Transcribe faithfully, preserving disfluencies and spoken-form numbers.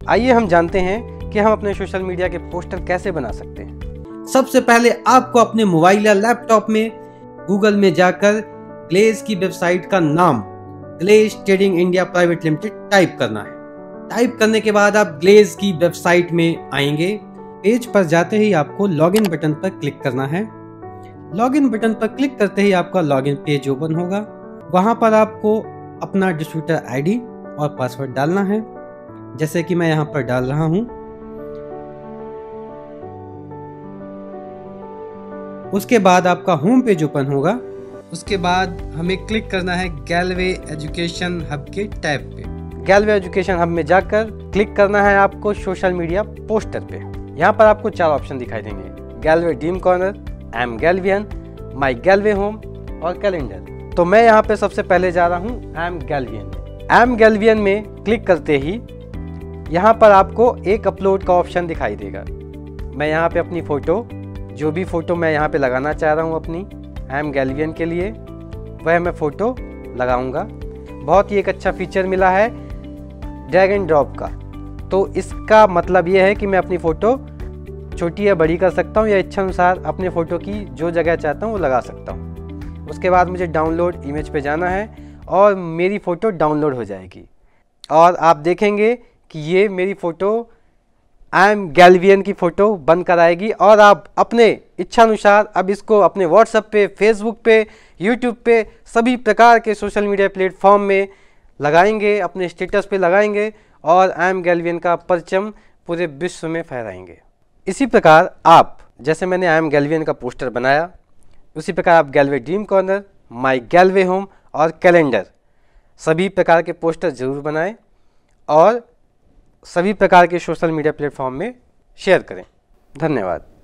आइए हम जानते हैं कि हम अपने सोशल मीडिया के पोस्टर कैसे बना सकते हैं। सबसे पहले आपको अपने मोबाइल या लैपटॉप में गूगल में जाकर ग्लेज की वेबसाइट का नाम Glaze trading India private limited type करना है। टाइप करने के बाद आप ग्लेज की वेबसाइट में आएंगे। पेज पर जाते ही आपको लॉगिन बटन पर क्लिक करना है। लॉगिन बटन पर क्लिक करते ही आपका लॉगिन पेज ओपन होगा। वहां पर आपको अपना डिस्ट्रीब्यूटर आईडी और पासवर्ड डालना है, जैसे कि मैं यहां पर डाल रहा हूं। उसके बाद आपका होम पेज ओपन होगा। उसके बाद हमें क्लिक करना है गैलवे एजुकेशन हब के टैब पे। गैलवे एजुकेशन हब में जाकर क्लिक करना है आपको सोशल मीडिया पोस्टर पे। यहाँ पर आपको चार ऑप्शन दिखाई देंगे, Galway dream corner, M Galwayian, my Galway home और कैलेंडर। तो मैं यहाँ पे सबसे पहले जा रहा हूँ एम गैलवियन में। एम गैलवियन में क्लिक करते ही यहाँ पर आपको एक अपलोड का ऑप्शन दिखाई देगा। मैं यहाँ पे अपनी फ़ोटो, जो भी फ़ोटो मैं यहाँ पे लगाना चाह रहा हूँ अपनी एम गैलवियन के लिए, वह मैं फ़ोटो लगाऊंगा। बहुत ही एक अच्छा फीचर मिला है ड्रैग एंड ड्रॉप का। तो इसका मतलब ये है कि मैं अपनी फ़ोटो छोटी या बड़ी कर सकता हूँ या इच्छा अनुसार अपने फ़ोटो की जो जगह चाहता हूँ वो लगा सकता हूँ। उसके बाद मुझे डाउनलोड इमेज पे जाना है और मेरी फ़ोटो डाउनलोड हो जाएगी और आप देखेंगे कि ये मेरी फ़ोटो एम गैलवियन की फ़ोटो बन कर आएगी और आप अपने इच्छानुसार अब इसको अपने व्हाट्सएप पे, फेसबुक पे, यूट्यूब पे, सभी प्रकार के सोशल मीडिया प्लेटफॉर्म में लगाएंगे, अपने स्टेटस पे लगाएंगे और एम गैलवियन का परचम पूरे विश्व में फहराएंगे। इसी प्रकार आप, जैसे मैंने एम गैलवियन का पोस्टर बनाया, उसी प्रकार आप Galway dream corner, my Galway home और कैलेंडर सभी प्रकार के पोस्टर ज़रूर बनाएं और सभी प्रकार के सोशल मीडिया प्लेटफॉर्म में शेयर करें। धन्यवाद।